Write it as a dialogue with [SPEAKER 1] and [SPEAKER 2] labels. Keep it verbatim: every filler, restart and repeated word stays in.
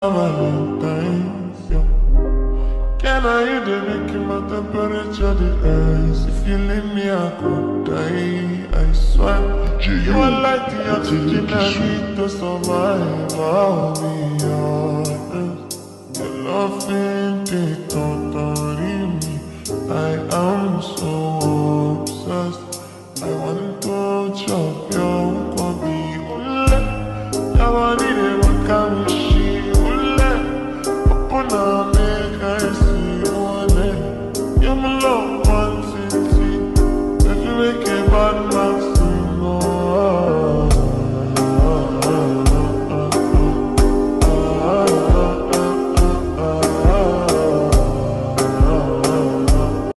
[SPEAKER 1] Valentine's, yeah. Can I hear the making my temperature the rise? If you leave me, I could die. I swear, you are like the oxygen I need to survive. I'll be honest. Your loving it totally me. I am so obsessed. I want to chop your coffee. I want it, I want to see. Open up, make I see you. You're my love, one city. Let me make it.